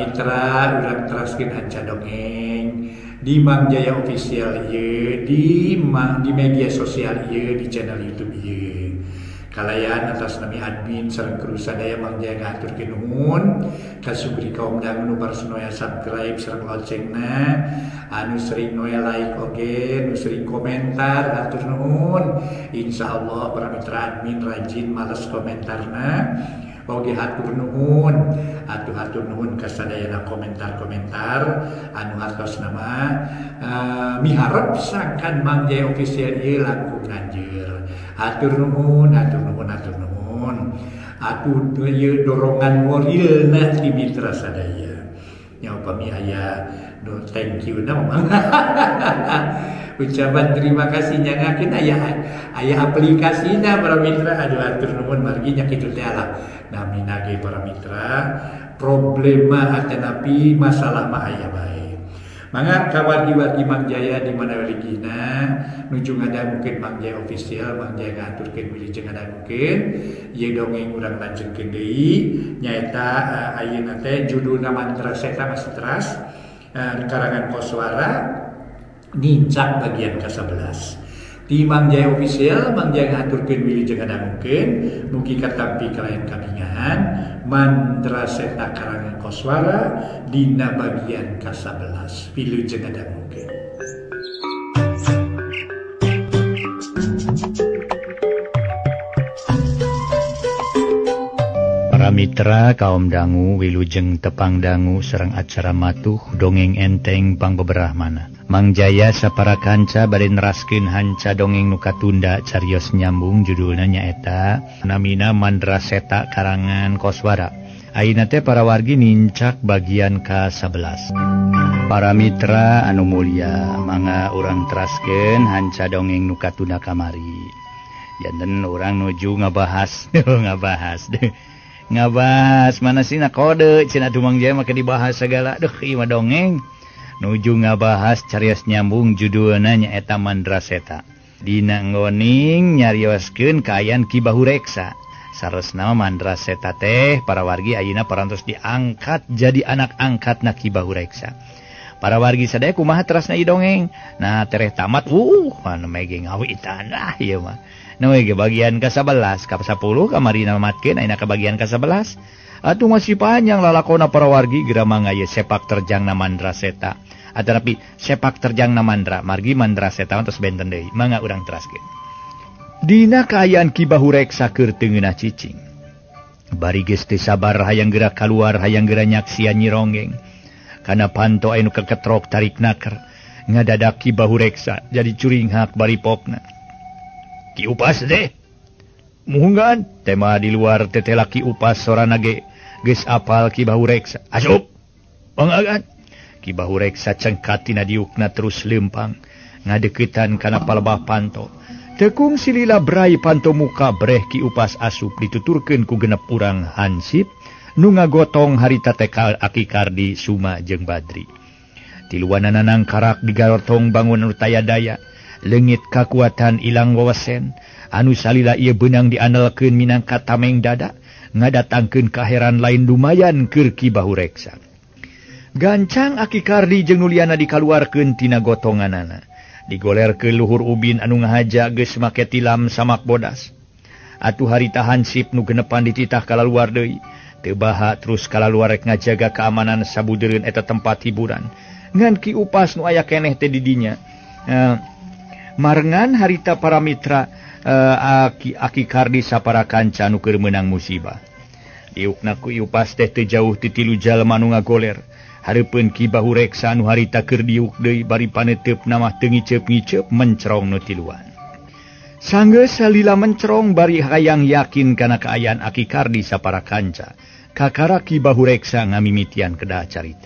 mitra urang teraskeun hanca dongeng di Mang Jaya Official ieu di media sosial ieu di channel YouTube ieu. Kalayan atas nami admin sareng kru sadaya Mang Jaya ngaturkeun nuhun ka subri kaum dangu nu parsanoya subscribe sareng loncengna anu sering noe like oge nu sering komentar atur nuhun. Insyaallah para mitra admin rajin males komentarna oge hatur nuhun hatur nuhun ka sadayana komentar-komentar anu hartos nama miharep sangkan Mang Jaya Official ieu langkung anjeun. Hatur nuhun atuh ieu dorongan morilna ti mitra sadaya nya upami aya no thank you na ucapan terima kasih nyangakeun aya aplikasina para mitra. Aduh hatur nuhun margi nya kitu teh lah namina ge para mitra problema hatanepi masalah mah aya bae. Mangga kawargi-wargi Mang Jaya di mana waligina nuju ngadangukeun Mang Jaya Official, Mang Jaya ngaturkeun wilujeng ngadangukeun ieu dongeng urang lanjutkeun deui nyaeta ayeuna teh judulna Mantra Seta masih teras karangan Koswara Nincak bagian ke-11. Di Mang Jaya Official, Mang Jaya ngaturkeun wilujeng ngadangukeun mugi katampi kalayan kabingahan Mantra Seta karangan Koswara dina bagian ke-11. Wilujeng ngadangukeun. Para mitra kaum dangu wilujeng tepang dangu sareng acara matuh dongeng enteng pangbeberahmana. Mang Jaya sapara kanca bade neraskeun hanca dongeng nu katunda carios nyambung judulna nyaeta namina Mantra Seta karangan Koswara. Ayeuna teh para wargi nincak bagian ka-11. Para mitra anu mulia, mangga urang teraskeun hanca dongeng nu katunda kamari. Janten urang nuju ngabahas ngabahas mana sih kode cenah tu Mang Jaya mah dibahas segala. Duh ieu mah dongeng nuju ngabahas carios nyambung judulna nyaeta Mantra Seta. Dina ngoning nyarioskeun kaayaan Ki Bahu Reksa. Saresna Mantra Seta teh para wargi ayeuna parantos diangkat jadi anak angkatna Ki Bahu Reksa. Para wargi sadaya kumaha terasna ieu dongeng? Nah tereh tamat anu mege ngawitan ieu mah. Nu ge bagian ke-11 ka-10 kamari namatkeun ayeuna ka bagian ke-11. Atuh masih panjang lalakona para wargi geura mangga ieu sepak terjangna Mantra Seta. Atanapi sepak terjangna Mantra margi Mantra Seta tos benten deui. Mangga urang teraskeun. Dina kaayaan Ki Bahu Reksa keur teu ngeunah cicing. Bari geus teu sabar hayang geura kaluar hayang geura nyaksian Nyi Ronggeng. Kana panto anu keketrok tarik naker ngadadak Ki Bahu Reksa jadi curinghak bari pokna. Ki Upas deh. Muhunggan tema di luar tetela Ki Upas sorana ge geus apal Ki Bahu Reksa. Asup. Pangagan. Ki Bahu Reksa cengkat tina diukna terus lempang ngadeuketan kana palebah panto. Tekung silila brai panto muka breh Ki Upas asup dituturkeun ku genep urang hansip nu ngagotong harita teh Aki Kardi Suma jeung Badri. Tiluanana nangkarak digarotong bangun anu taya daya. Leungit kakuatan ilang wewesen anu salila ieu beunang diandelkeun minangka tameng dada ngadatangkeun kaheran lain lumayan keur Ki Bahu Reksa. Gancang Aki Kardi jeung nuliana dikaluarkeun tina gotonganana. Digolerkeun luhur ubin anu ngahaja geus make tilam samak bodas. Atuh harita hansip nu genepan dititah kalaluar deui. Teu baha terus kalaluar rek ngajaga keamanan sabudeureun eta tempat hiburan. Ngan Ki Upas nu aya keneh teh di dinya. Marengan harita para mitra Aki Kardi sapara kanca nu keur meunang musibah. Diukna ku Upas teh teu jauh ti tilu jalma nu ngagoler. Hareupeun Ki Bahu Reksa anu harita keur diuk deui bari paneteupna mah teu ngiceup-ngiceup mencrong nu tiluan. Sanggeus salila mencrong bari hayang yakin kana kaayaan Aki Kardi sapara kanca. Kakara Ki Bahu Reksa ngamimitian kedah carita.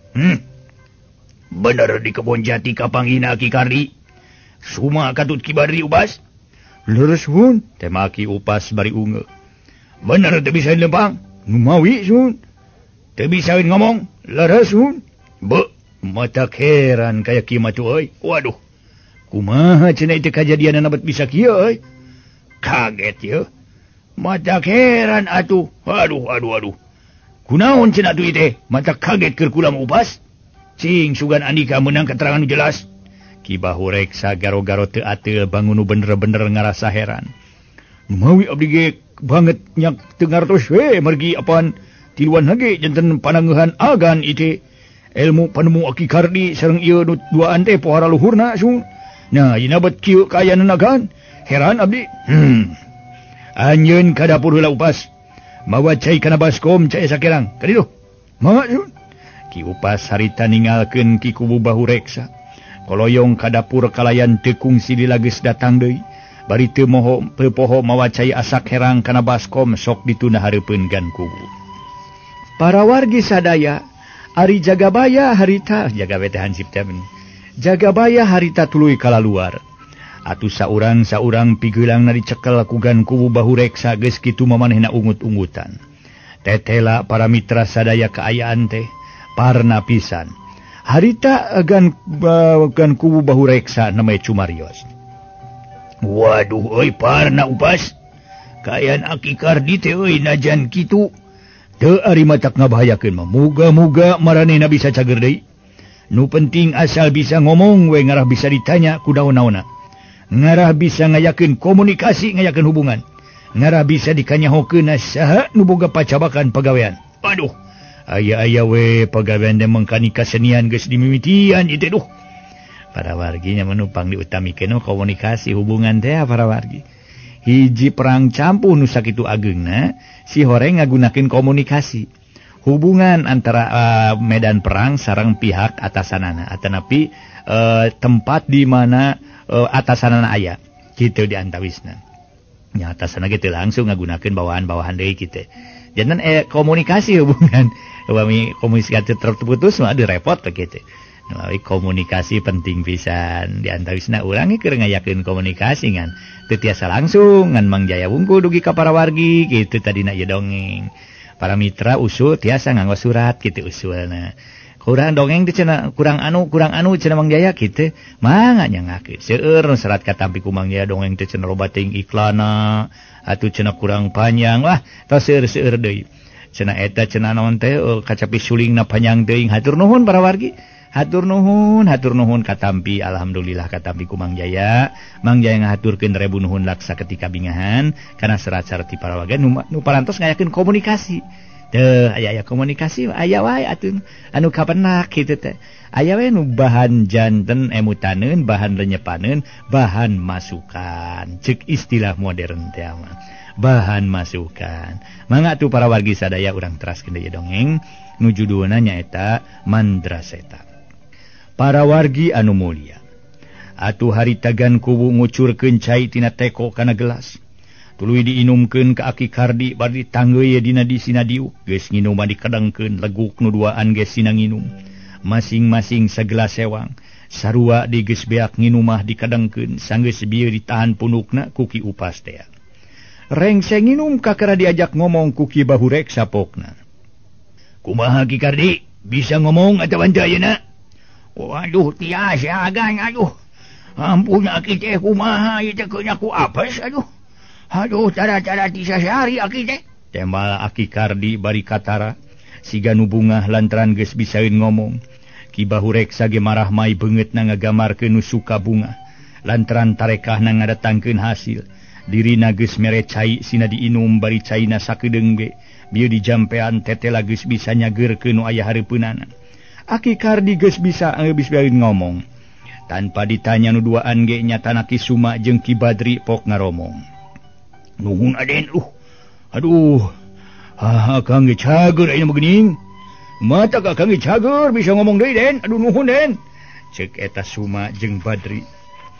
Bener di kebon jati kapanggihna Aki Kardi. Suma katut Ki Badri Upas. Leres sun, tema Ki Upas bari unge. Bener teu bisa lempang. Nu mawi sun. Teu bisa ngomong. Leres sun. Be, mata heran kaya kieu mah tu euy. Waduh. Kumaha cenah teh kajadianna bet bisa kieu euy. Kaget ye. Mata heran atuh. Aduh. Kunaon cenah tu teh? Mata kaget keur kulang upas. Cing sugan Andika menang keterangan jelas. Ki Bahu Reksa garo-garo teu ateul bangun bener-bener ngarasa heran. Mawi abdi ge banget nyak teu ngartos we margi apaan tiluan hage janten panangeuhan agan ite. Ilmu panemu Aki Kardi sareng ieu duaan teh pohara luhurna sung. Nah, ina bet kieu kaayana agan. Heran abdi. Anjeun ka dapur heula upas. Mawa cai kana baskom cai sakerang. Kaditu. Mawa sun. Ki Upas harita ninggalkeun ki kubu Bahu Reksa. Koloyong ka dapur kalayan teu kungsi dilageus datang deui. Bari teu moho poho mawa cai asak herang kana baskom sok dituna hareupeun gan kubu. Para wargi sadaya ari Jagabaya harita jaga teh hansip teh. Jagabaya harita tuluy kala luar. Atuh saurang pigeulang dicekel ku gan kubu Bahu Reksa geus kitu mamanehna ungut-ungutan. Tetela para mitra sadaya kaayaan teh parna pisan. Harita gan kubu Bahu Reksa namanya Cumarios. Waduh euy parna Upas. Kaayaan Aki Kardi teh euy najan kitu teu ari matak ngabahayakeun mah. Muga-muga maranehna bisa cager deui. Nu penting asal bisa ngomong we ngarah bisa ditanya ku daon-daonna. Ngarah bisa ngayakeun komunikasi ngayakeun hubungan. Ngarah bisa dikanyahokeun saha nu boga pacabakan pagawean. Aduh, aya we pagawean teh mangkani kasenian geus dimimitian ieu teh duh. Para wargi nya menupang diutamikeun komunikasi hubungan teh para wargi. Hiji perang campuh nu sakitu ageungna si horeng ngagunakeun komunikasi. Hubungan antara medan perang sareng pihak atasanana atanapi tempat di mana atasanana aya kitu di antawisna. Nya atasana ge teu langsung ngagunakeun bawahan-bawahan deui kitu. Jangan komunikasi hubungan. Upami komunikasi terputus mah repot kitu. Melalui komunikasi penting pisan di antawisna urang ge keur ngayakeun komunikasi ngan teu tiasa langsung ngan Mang Jaya wungkul dugi ka para wargi kitu tadina ieu dongeng. Para mitra usul tiasa nganggo surat kitu usulna. Kurang dongeng teh cenah kurang anu cenah Mang Jaya kitu. Mangga nyangakeun seueur serat katampi ku Mang Jaya dongeng teh cenah loba teuing iklanna atuh cenah kurang panjang wah tos seueur deui. Cenah eta cenah naon teh kacapi sulingna panjang teuing hatur nuhun para wargi. Hatur nuhun katampi alhamdulillah katampi ku Mang Jaya. Mang Jaya ngahaturkeun rebu nuhun laksa ketika bingahan kana serat-serat ti para warga nu parantos ngayakeun komunikasi. Teu aya komunikasi aya wae atuh anu kapenak kitu teh. Aya wae nu bahan janten emutaneun, bahan lenyepaneun, bahan masukan. Ceuk istilah modern teh mah. Bahan masukan. Mangga atuh para wargi sadaya urang teraskeun deui dongeng nu judulna nyaeta Mandraseta. Para wargi anu mulia. Atuh harita gan kubu ngucurkeun cai tina teko kana gelas. Tuluy diinumkeun ka Aki Kardi bari ditanggeui dina disina diuk geus nginum dikadengkeun leguk nu duaan geus sina nginum. Masing-masing sagelas sewang. Sarua di geus beak nginum mah dikadengkeun sanggeus bieu ditahan punukna ku Ki Upas teh. Rengseng nginum kakara diajak ngomong ku Ki Bahu Reksa pokna. Kumaha Ki Kardi? Bisa ngomong atawa henteu ayeuna? Waduh tiasa agan aduh. Ampun Aki teh kumaha ieu teh ku apes aduh. Aduh cara-cara tisasari Aki teh. Tembal Aki Kardi bari katara siga nu bungah lantaran geus bisaeun ngomong. Ki Bahu Reksa ge marah mai beungeutna ngagamarkeun nu suka bunga. Lantaran tarekahna ngadatangkeun hasil. Dirina geus mere cai sina diinum bari caina sakedeung ge. Bieu dijampean tetela geus bisa nyageurkeun nu aya hareupeunana. Aki Kardi geus bisa ngomong. Tanpa ditanya nu duaan ge nyatana Ki Suma jeung Ki Badri pok ngaromong. Nuhun Aden aduh. Akang ge cager aya begeuning. Mata Akang ge cager bisa ngomong deui Den. Aduh nuhun Den. Ceuk eta Suma jeung Badri.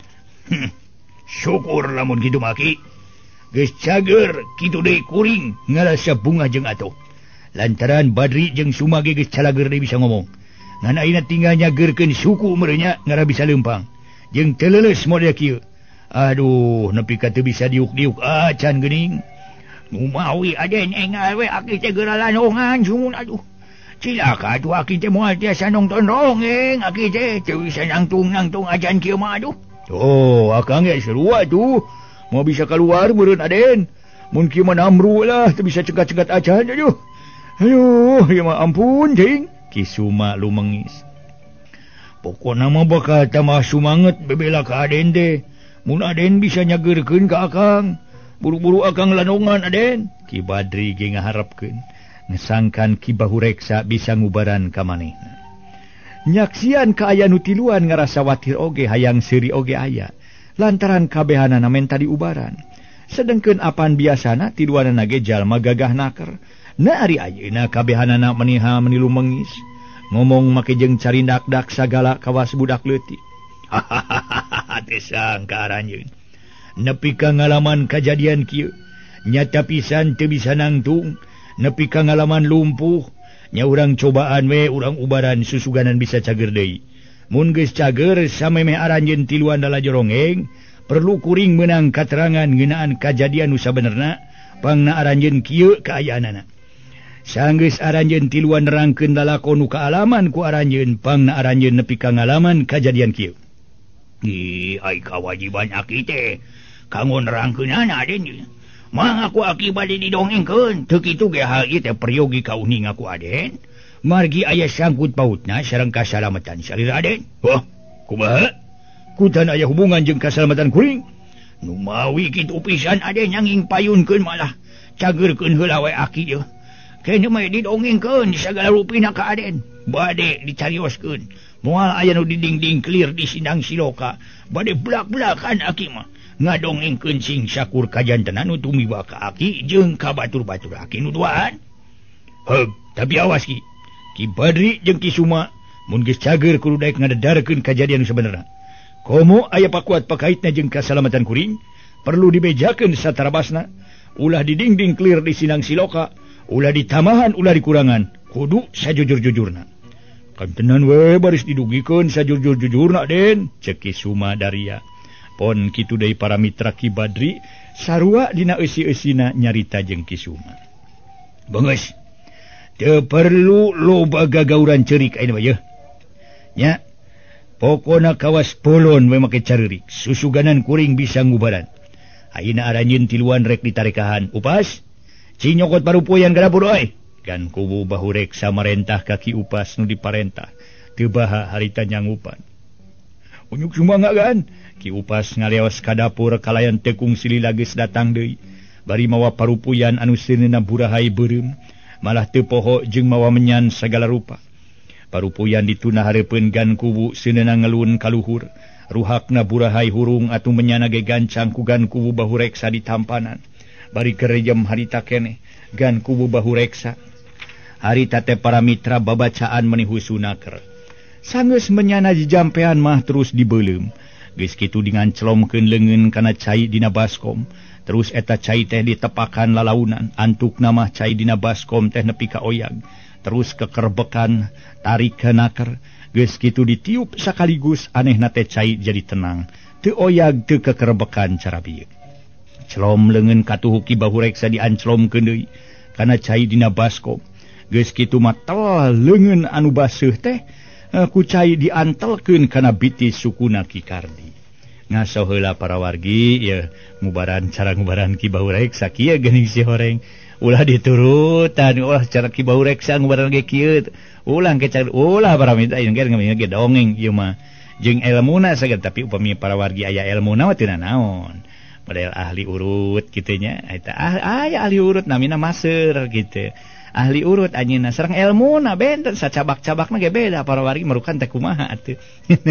Syukur lamun kitu maki. Geus cager kitu deui kuring ngarasa bunga jeung atoh. Lantaran Badri jeung Suma ge geus calager deui bisa ngomong. Ngan ayeuna tinggal nyageurkeun suku merenya ngara bisa leumpang. Jeung teu leuleus model kieu. Aduh, nepi ka teu bisa diuk-diuk acan geuning. Nu mawi Aden engal we Aki teh geura lanongan sumun aduh. Cilaka atuh Aki teh moal tiasa nongton dongeng Aki teh teu bisa nangtung acan kieu mah aduh. Oh, Akang ge sarua tuh. Mau bisa keluar meureun Aden. Mun kieu mah namru lah teu bisa cegat-cegat acan aduh. Ayo, ya mah ampun, cing. Kisuma lumengis. Pokona mah bakal tambah semangat bebela ka Aden teh. Mun Aden bisa nyageurkeun ka Akang. Buru-buru Akang lanongan Aden. Ki Badri ge ngaharepkeun. Ngesangkan Ki Bahureksa bisa ngubaran ka manehna. Nyaksian ka aya nu tiluan ngarasa watir oge hayang seuri oge aya. Lantaran kabehanana menta diubaran. Sedengkeun apan biasana tiluanana ge jalma gagah naker. Na ari ayeuna kabehanana meniha menilu mengis. Ngomong make jeung carindak-dak sagala kawas budak leutik. Hahaha teu sangka aranjeun. Nepi ka ngalaman kajadian kieu, nyata pisan teu bisa nangtung. Nepi ka ngalaman lumpuh, nya urang cobaan we urang ubaran susuganan bisa cager deui. Mun geus cager samemeh aranjeun tiluan dala jorongeng, perlu kuring meunang katerangan ngeunaan kajadian nu sabenerna pangna aranjeun kieu kaayaanana. Sanggeus aranjeun tiluan nerangkeun lalakon nu kaalaman ku aranjeun pangna aranjeun nepi ka ngalaman kajadian kieu. Ih, ai kawajiban aki teh kanggo nerangkeunana Aden. Mang aku aki bade didongengkeun, teu kitu ge hal ieu teh peryogi kauning aku Aden. Margi aya sangkut pautna sareng kasalamatan salira Aden. Wah, kumaha? Kutan aya hubungan jeung kasalamatan kuring. Nu mawi kitu pisan Aden nyanging payunkeun malah cageurkeun heula we aki ieu. Kene mah didongengkeun sagala rupina ka Aden. Bade dicarioskeun. Moal aya nu didingding clear di Sindang Siloka, bade blak-blakan aki mah. Ngadongengkeun sing sakur kajantenan nu tumiba ka aki jeung ka batur-batur aki nu duaan. Heug, tapi awas Ki. Ki Badri jeung Ki Suma mun geus cager kudu daek ngadedarkeun kajadian nu sabenerna. Komo aya pakuat pakaitna jeung kasalamatan kuring, perlu dibejakeun satarabasna, ulah didingding clear di Sindang Siloka, ulah ditamahan ulah dikurangan, kudu sajujur-jujurna. Kantenan we baris didugikeun sajujur-jujurna Den, cek Ki Suma Daria. Pon kitu deui para mitra Ki Badri sarua dina eusi-eusina nyarita jeung Ki Suma. Beungeus. Teu perlu loba gagauran ceurik ayeuna mah yeuh. Nya. Pokona kawas polon we make careurik, susuganan kuring bisa ngubaran. Ayeuna aranjeun tiluan rek ditarekahan. Upas, cing nyokot parupoyan ka dapur oi. Kan kubu Bahureksa marentah ka Ki Upas nu diparentah. Teu baha harita nyangupan. Unyuk sumangga kan? Ki Upas ngaleos ka dapur kalayan tekung silila geus datang deui. Bari mawa parupuyan anu seuneuna burahay beureum, malah teu poho jeung mawa menyan sagala rupa. Parupuyan dituna hareupeun gan kubu seuneuna ngelun kaluhur. Ruhakna burahay hurung atuh menyana ge gancang ku gan kubu Bahureksa ditampanan. Bari kerejem harita keneh gan kubu Bahureksa. Harita teh para mitra babacaan menihu sunaker. Sanggeus menyana jijampean mah terus dibeuleum. Geus kitu dinganclomkeun leungeun kana cai dina baskom. Terus eta cai teh ditepakan lalaunan. Antukna mah cai dina baskom teh nepi ka oyag. Terus kekerbekan tarik ke naker. Geus kitu ditiup sakaligus anehna teh cai jadi tenang. Teu oyag teu kekerbekan cara bieu. Celom leungeun katuhu Ki Bahureksa dianclomkeun deui kana cai dina baskom. Geus kitu mah tel leungeun anu baseuh teh ku cai diantelkeun kana biti sukuna Ki Kardi. Ngaso heula para wargi ya ngubaran cara ngubaran Ki Bahureksa kieu geuning si horeng. Ulah diturutan cara Ki Bahureksa ngubaran ge kieu. Ulah ke cara ulah para mitra ieu ge dongeng ieu mah. Jeung elmuna saged tapi upami para wargi aya elmuna mah teu naon. Padahal ahli urut kitu nya eta aya ahli urut namina maser kitu. Ahli urut anjeunna sareng elmuna benten sacabak-cabakna ge beda para wargi marukan teh kumaha atuh.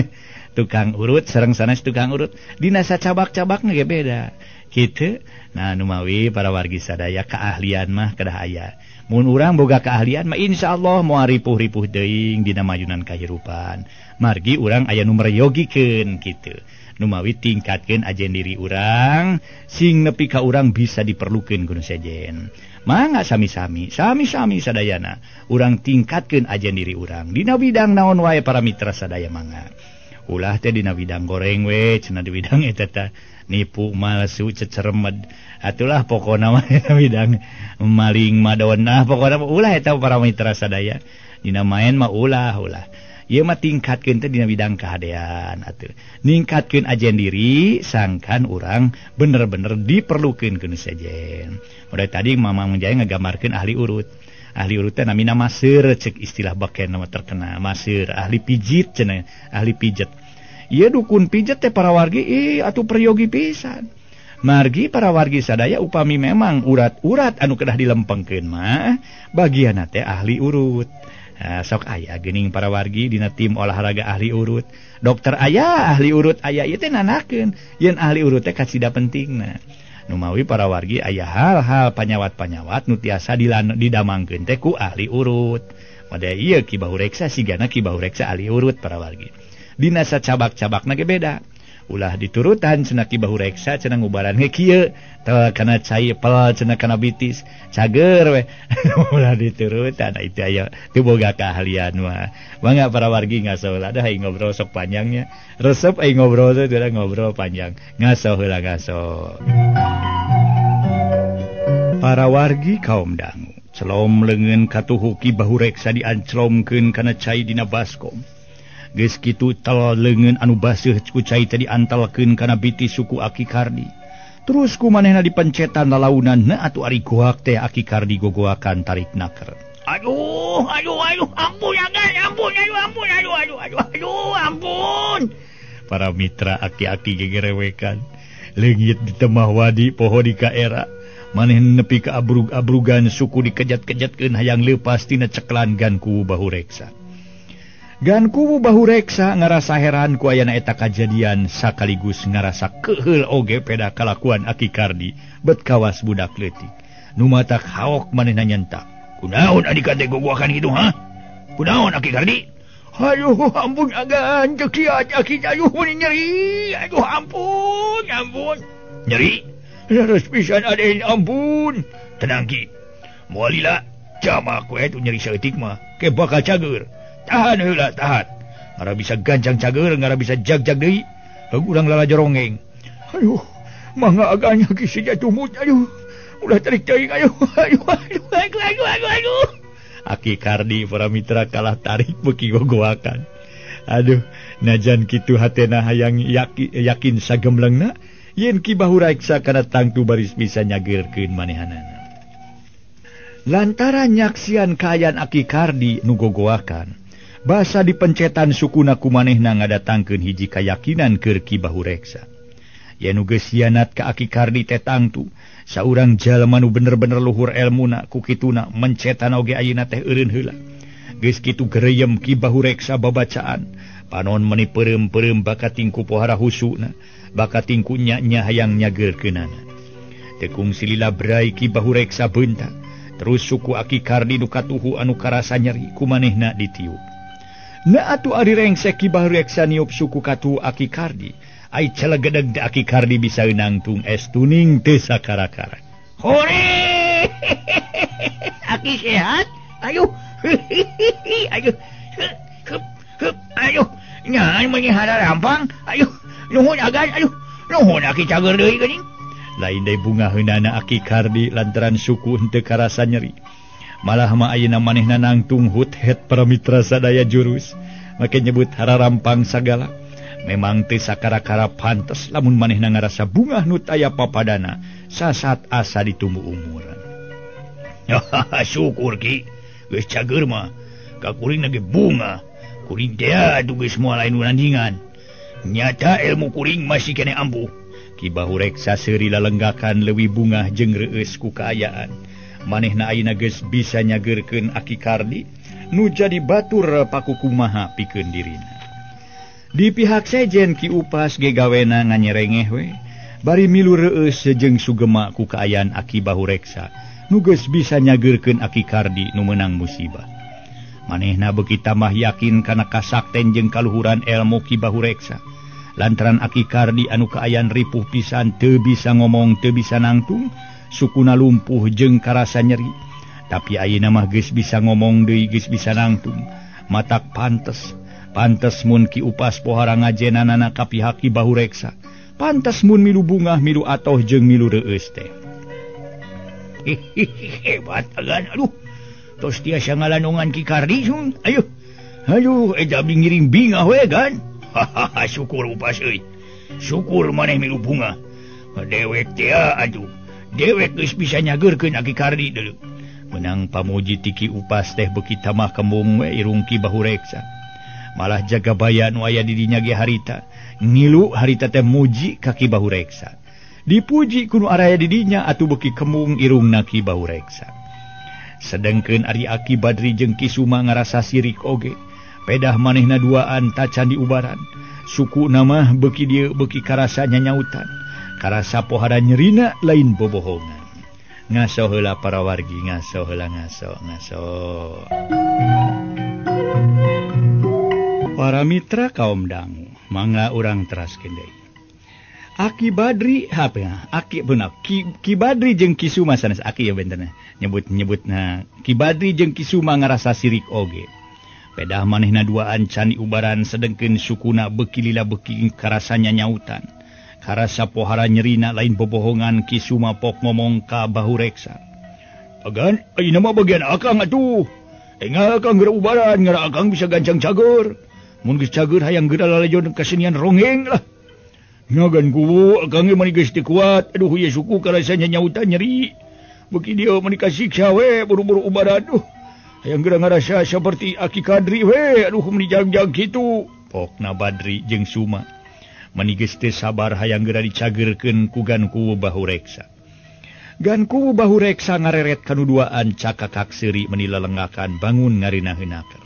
Tukang urut sareng sanes tukang urut dina sacabak-cabakna ge beda. Kitu. Nah nu mawi para wargi sadaya keahlian mah kedah aya. Mun urang boga keahlian mah insyaallah moal ripuh-ripuh teuing dina mayunan kahirupan. Margi urang aya nu mereyogikeun kitu. Nu mawi tingkatkeun ajen diri urang sing nepi ka urang bisa diperlukeun ku nu sejen. Mangga sami-sami sadayana urang tingkatkeun ajen diri urang dina bidang naon wae para mitra sadaya mangga. Ulah teh dina bidang goreng we cenah di bidang eta teh nipu malsu ceceremed atulah pokona mah bidang maling madonna pokona ulah eta para mitra sadaya dina maen mah ulah ieu mah tingkatkeun teh dina bidang kahadean atuh ningkatkeun ajen diri sangkan urang bener-bener diperlukeun ku nu sejen. Udah tadi Mamang Jaya ngagambarkeun ahli urut ahli urut teh namina maseur cek istilah baken nama terkenal maseur ahli pijit cenah ahli pijet ieu dukun pijet teh para wargi atuh peryogi pisan margi para wargi sadaya upami memang urat-urat anu kedah dilempengkeun mah bagianna teh ahli urut. Sok aya geuning para wargi dina tim olahraga ahli urut. Dokter aya ahli urut aya ieu teh nanakeun yen ahli urut teh kasida pentingna. Nu mawi para wargi aya hal-hal panyawat-panyawat nu tiasa didamangkeun teh ku ahli urut. Mada ieu Ki Bahu Reksa sigana Ki Bahu Reksa ahli urut para wargi. Dina sacabak-cabakna ge beda. Ulah diturutan cenah Ki Bahu Reksa cenah ngubaran ge kieu teu kana cai pel cenah kana bitis cager we ulah diturutan itu aya teu boga keahlian mah mangga para wargi ngaso heula da hayang ngobrol sok panjangnya resep ai ngobrol teh udah ngobrol panjang ngaso heula ngaso. Para wargi kaum dangu celom leungeun katuhu Ki Bahu Reksa dianclomkeun kana cai dina baskom. Geus kitu tel leungeun anu baseuh ku cai teh diantalkeun kana bitis suku Aki Kardi. Terus kumanehna dipencetan lalaunan atuh ari goak teh Aki Kardi gogoakan tarik naker. Aduh, ampun ampun. Para mitra aki-aki gegerewekan. Leungit di temah wadi poho di kaera. Maneh nepi ka abrug-abrugan suku dikejat-kejatkeun hayang leupas tina ceklan gan ku Bahu Reksa. Gan kubu Bahu Reksa ngarasa heran ku ayana eta kajadian sakaligus ngarasa keheul oge peda kalakuan Aki Kardi bet kawas budak leutik. Nu matak haok manehna nyentak. Kunaon adik teh gogoakan kitu ha? Kunaon Aki Kardi? Aduh ampun agan cek sia Aki aduh nyeri. Aduh ampun. Nyeri? Leres pisan aden ampun. Tenang Ki. Moal lila jama ku eta nyeri saeutik mah ke bakal cager. Tahan heula tahan. Ngara bisa gancang cager, ngara bisa jag-jag deui. Urang lala jorongeng. Aduh, mangga aganya ki sija tumut. Aduh, ulah tarik teuing. Aduh. Aki Kardi para mitra kalah tarik beuki gogoakan. Aduh, najan kitu hatena hayang yakin sagemlengna yen Ki Bahu Reksa kana tangtu baris bisa nyageurkeun manehanana. Lantaran nyaksian kaayaan Aki Kardi nu gogoakan. Basa dipencetan sukuna kumanehna ngadatangkeun hiji kayakinan keur Ki Bahu Reksa. Yen nu geus hianat ka Aki Kardi teh tangtu, saurang jalma nu bener-bener luhur elmuna ku kituna mencetan oge ayeuna teh eureun heula. Geus kitu gereyem Ki Bahu Reksa babacaan, panon meuni peureum-peureum bakatingku pohara husuna, bakatingku nya-nya hayang nyageurkeunana. Tekung silila brai Ki Bahu Reksa beuntak, terus suku Aki Kardi nu katuhu anu karasa nyeri kumanehna ditiup. Na atuh ari rengsek Ki Bahu Reksa niup suku katu Aki Kardi, ai celegedeg da Aki Kardi bisa nangtung es tuning teu sakara-kara. Hore! Aki sehat? Ayo. Ayo. Nyahan menyihara rampang. Ayo. Nuhun agan. Ayo. Nuhun Aki cager deui geuning. Lain deui bunga heunana Aki Kardi lantaran suku henteu karasa nyeri. Malah mah ayeuna manehna nangtung hut-het para mitra sadaya jurus make nyebut hararampang sagala. Memang teu sakara-kara pantes lamun manehna ngarasa bungah nu aya papadana sasat asa ditumbuh umuran. Syukur Ki geus cager mah ka kuring ge bunga kuring teh atuh geus moal lain nandingan. Nyata ilmu kuring masih kene ampuh. Ki Bahu Reksa seuri lalenggakan leuwih bungah jeung reueus ku kaayaan. Manehna ayeuna geus bisa nyageurkeun Aki Kardi nu jadi batur pakukumaha pikeun dirina. Di pihak sejen Ki Upas ge gawena nganyerengeh we bari milu reueus jeung sugema ku kaayaan Aki Bahu Reksa nu geus bisa nyageurkeun Aki Kardi nu meunang musibah. Manehna beuki tambah yakin kana kasakten jeung kaluhuran elmu Ki Bahu Reksa. Lantaran Aki Kardi anu kaayaan ripuh pisan teu bisa ngomong teu bisa nangtung. Sukuna lumpuh jeung karasa nyeri. Tapi ayeuna mah geus bisa ngomong deui geus bisa nangtung. Matak pantes mun Ki Upas pohara ngajenanana ka pihak Ki Bahu Reksa. Pantes mun milu bungah milu atoh jeung milu reueus teh. Hebat agan. Aduh. Tos tiasa ngalanongan Ki Kardi sun. Aduh eta ngiring bingah we gan. Syukur Upas euy. Syukur maneh milu bunga. Dewek teh aduh. Dewek geus bisa nyageurkeun Aki Kardi deuleu. menang pamuji tiki upas teh beki tamah kembung we irung Ki Bahureksa. Malah jaga baya nu aya di dinya ge harita ngilu harita teh muji ka Ki Bahureksa. Dipuji kuno araya di dinya atuh beki kembung irungna Ki Bahureksa. Sedengkeun ari Aki Badri jeung Ki Suma ngarasa sirik oge. Pedah manehna duaan tacan di ubaran. Suku nama beki dieu beki karasa nyanyautan. Karasa pohara nyerina lain bobohongan. Ngaso heula para wargi, ngaso heula ngaso. Para mitra kaum dangu, mangga urang teraskeun deui. Aki Badri Aki beunang Ki Badri jeung Ki Suma sanes Aki ya bentenna nyebutna Ki Badri jeung Ki Suma ngarasa sirik oge. Pedah manehna duaan can ubaran sedengkeun sukuna beki lila beki karasa nyanyautan. Karasa pohara nyerina lain bobohongan Ki Suma pok ngomong ka Bahureksa. Agan, ayeuna mah bagian akang atuh. Engal akang geura ubaran ngara akang bisa gancang cager. Mun geus cager hayang geura lalajon kasenian rongeng lah. Ngagan ku akang ge mani geus teu kuat. Aduh ieu suku karasa nyanyautan nyeri. Beki dieu mani kasiksa we buru-buru ubaran. Aduh. Hayang geura ngarasa saperti Aki Kadri we. Aduh mani jag-jag kitu. Pokna Badri jeung Suma. Mani geus teu sabar hayang geura dicageurkeun ku Gankuwu Bahureksa. Gankuwu Bahureksa ngareret kanu duaan cakakak seuri meni lelenggakan bangun ngarinaheunakeur.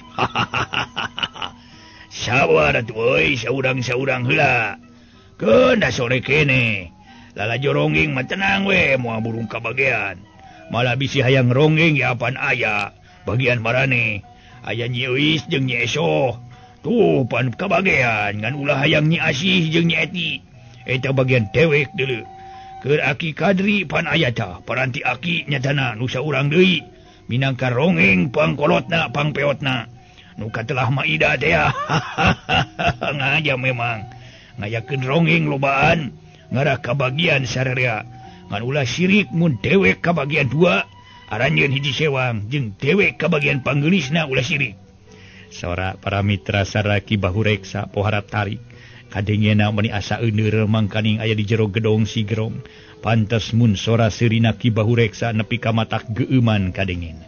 Sabar atuh euy saurang-saurang heula. Keun da sore kene. Lalajo ronggeng mah tenang we moal burung kabagean. Malah bisi hayang ronggeng ya apan aya. Bagian marane aya Nyi Euis jeung Nyi Eso. Tuh pan kabagean ngan ulah hayang Nyi Asih jeung Nyi Eti. Eta bagian dewek deuleu. Keur Aki Kadri pan aya tah paranti Aki nyatana nu saurang deui. Minangka ronggeng pangkolotna pangpeotna. Nu katelah Maida teh ya. Ngaja memang. Ngayakeun ronggeng lobaan ngarah kabagian sararea. Ngan ulah sirik mun dewek kabagian 2 aranjeun hiji sewang jeung dewek kabagian panggeulisna ulah sirik. Sora para mitra saraki Bahureksa pohara tarik. Kadengena meni asa euneur mangkaning aya di jero gedong si gerong. Pantes mun sora seurina Ki Bahureksa nepi ka matak geueuman kadengena.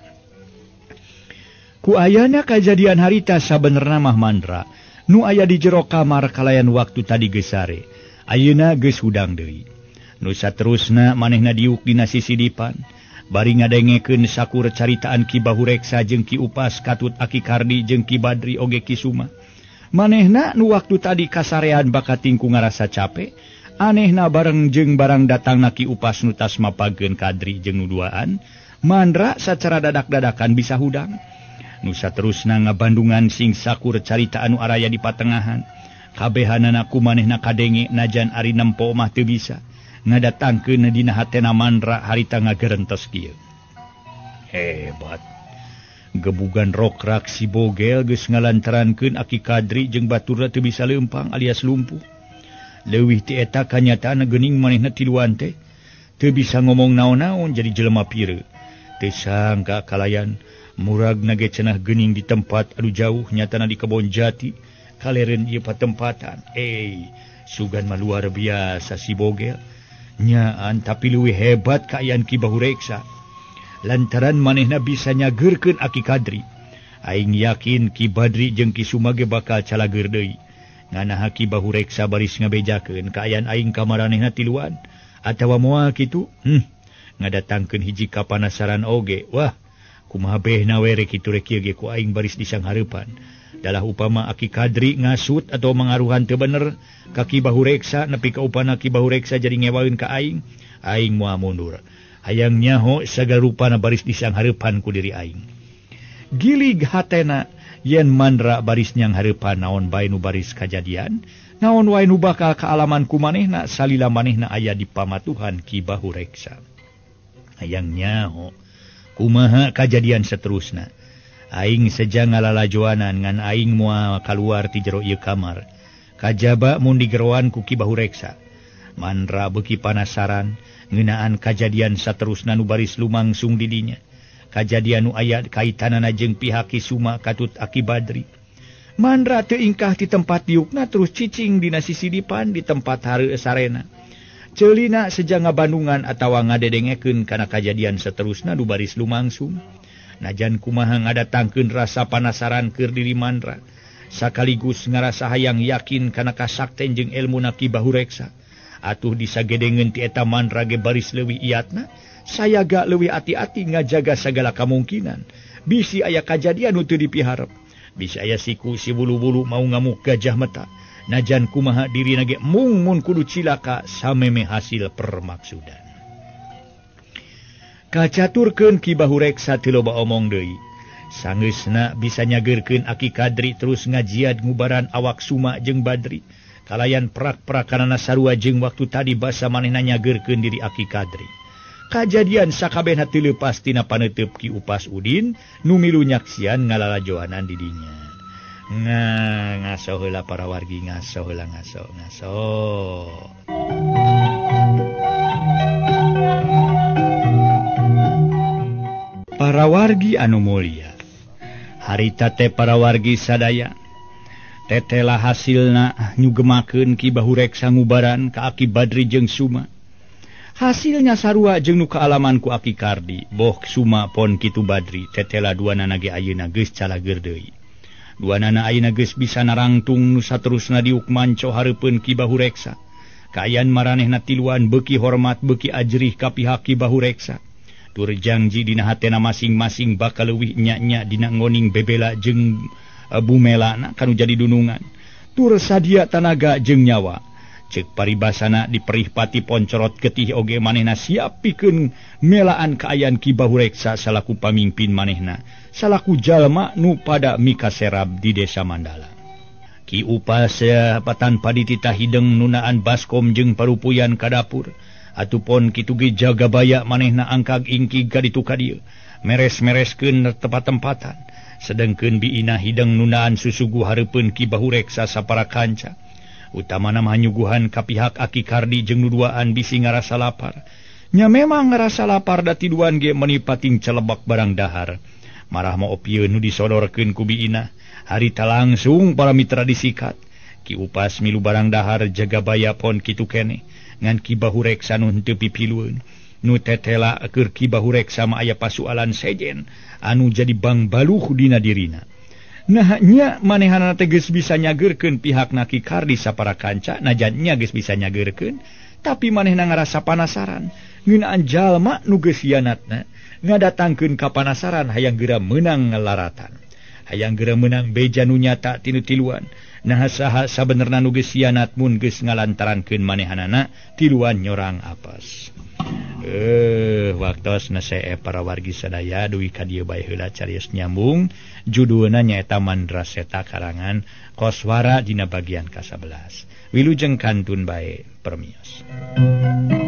Ku ayana kajadian harita sabenerna mah mandra. Nu aya di jero kamar kalayan waktu tadi geus sare. Ayeuna geus hudang deui. Nu saterusna manehna diuk dina sisidipan. Bari ngadengekeun sakur caritaan Ki Bahureksa jeung Ki Upas katut Aki Kardi jeung Ki Badri oge Ki Suma. Manehna nu waktu tadi kasarean bakat tingku ngarasa capek. Anehna bareng jeung barang datangna Ki Upas nu tas mapageun Kadri jeung nu duaan. Mandra sacara dadak-dadakan bisa hudang. Nu saterusna ngabandungan sing sakur carita anu araya di patengahan. Kabehanana ku manehna kadenge najan ari nempo mah teu bisa. Ngadatangkeun dina hatena Mandra harita ngagerentes kieu. Hebat. Gebugan rokrak si Bogel geus ngalantarankeun Aki Kadri jeung baturna teu bisa leumpang alias lumpuh. Leuwih ti eta kanyataanna geuning manehna tiluan teh teu bisa ngomong naon-naon jadi jelema pireu. Teu sangka kalayan muragna ge cenah geuning di tempat anu jauh nyatana di kebon jati kaleren ieu patempatan. Sugan mah luar biasa si Bogel. Nyaan tapi leuwih hebat kaayaan Ki Bahureksa. Lantaran manehna bisa nyageurkeun Aki Kadri. Aing yakin Ki Badri jeung Ki Suma ge bakal calageur deui. Nganaha Ki Bahureksa baris ngabejakeun kaayaan aing ka maranehna tiluan atawa moal kitu. Ngadatangkeun hiji kapanasaran oge. Wah, kumaha behna we rek kitu rek ieu ge ku aing baris disanghareupan. Dalah upama Aki Kadri ngasut atau mengaruhan teu bener ka Ki Bahureksa nepi ka upana Ki Bahureksa jadi ngewaeun ka aing moal mundur. Hayang nyaho sagarupana baris disanghareupan ku diri aing. Gilig hatena yen Mandra baris nyanghareupan naon bae nu baris kajadian, naon wae nu bakal kaalaman ku manehna salila manehna aya di pamatuhan Ki Bahureksa. Hayang nyaho kumaha kajadian saterusna. Aing seja ngalalajoanan ngan aing moal kaluar ti jero ieu kamar. Kajaba mun digeroan ku Ki Bahureksa. Mandra beuki panasaran ngeunaan kajadian saterusna nu baris lumangsung di dinya. Kajadian nu aya kaitanana jeung pihak Ki Suma katut Aki Badri. Mandra teu ingkah ti tempat diukna terus cicing dina sisidipan di tempat hareu sarena. Celina sejanga Bandungan atawa ngadedengekeun kana kajadian saterusna nu baris lumangsung. Najan kumaha ngadatangkeun rasa panasaran keur diri Mandra, sakaligus ngarasa hayang yakin kana kasakten jeung elmuna Ki Bahureksa. Atuh disagedengeun ti eta Mandra ge baris leuwih iatna, sayaga leuwih ati-ati ngajaga sagala kamungkinan. Bisi aya kajadian nu teu dipiharep, bisi aya siku si bulu-bulu mau ngamuk gajah mata. Najan kumaha dirina ge mung mun kudu cilaka sameme hasil permaksudan. Kacaturkeun Ki Bahureksa teu loba omong deui. Sanggeusna bisa nyageurkeun Aki Kadri terus ngajiad ngubaran awak Suma jeung Badri. Kalayan perak-perakanana sarua jeung waktu tadi basa manehna nyageurkeun diri Aki Kadri. Kajadian sakabehna teu leupas tina paneuteub Ki Upas Udin nu milu nyaksian ngalalajoanan di dinya. Ngaso heula para wargi, ngaso heula ngaso. Para wargi anu mulia, harita teh para wargi sadaya, tetela hasilna nyugemakeun Ki Bahureksa ngubaran ka Aki Badri jeung Suma. Hasilnya sarua jeung nu kaalaman ku Aki Kardi, boh Suma pon kitu Badri, tetela duanana ge ayeuna geus calageur deui. Duanana ayeuna geus bisa narangtung nu saterusna diuk manco hareupeun Ki Bahureksa. Kaayaan maranehna tiluan beuki hormat beuki ajrih ka pihak Ki Bahureksa. Tur janji dina hatena masing-masing bakal leuwih nya-nya dina ngoning bebela jeung bumelana kanu jadi dunungan. Tur sadia tanaga jeung nyawa. Ceuk paribasana diperih pati poncorot getih oge manehna siap pikeun melaan kaayaan Ki Bahureksa salaku pamimpin manehna, salaku jalma nu pada mikaserab di desa Mandala. Ki Upas tanpa dititah hideng nunaan baskom jeung parupuyan ka dapur. Atupun kitu ge jaga baya manehna angkag ingki ka ditu ka dieu, meres-mereskeun tempat-tempatan, sedengkeun biina hideng nunaan susugu hareupeun Ki Bahureksa sapara kanca. Utamana mah nyuguhan ka pihak Aki Kardi jeung nuduaan bisi ngarasa lapar. Nya memang ngarasa lapar da tiduan ge menipating celebak barang dahar. Marah mah opieun nu disodorkeun ku biina, harita langsung para mitra disikat. Ki Upas milu barang dahar jaga baya pon kitu keneh. Ngan Ki Bahureksa nu henteu pipilueun, nu tetela keur Ki Bahureksa mah aya pasualan sejen anu jadi bang baluh dina dirina. Nah nya manehana teh geus bisa nyageurkeun pihakna Ki Kardi sapara kanca, najan nya geus bisa nyageurkeun, tapi manehna ngarasa panasaran ngeunaan jalma nu geus hianatna ngadatangkeun ka panasaran hayang geura meunang ngelaratan, hayang geura meunang beja nu nyata tinu tiluan. Nah saha sabenerna nu geus hianat mun geus ngalantarankeun manehanana tiluan nyorang apes. Waktosna sae para wargi sadaya duwi ka dieu bae heula carios nyambung. Judulna nyaeta Mandraseta karangan Koswara dina bagian ka-11. Wilujeng kantun bae permios.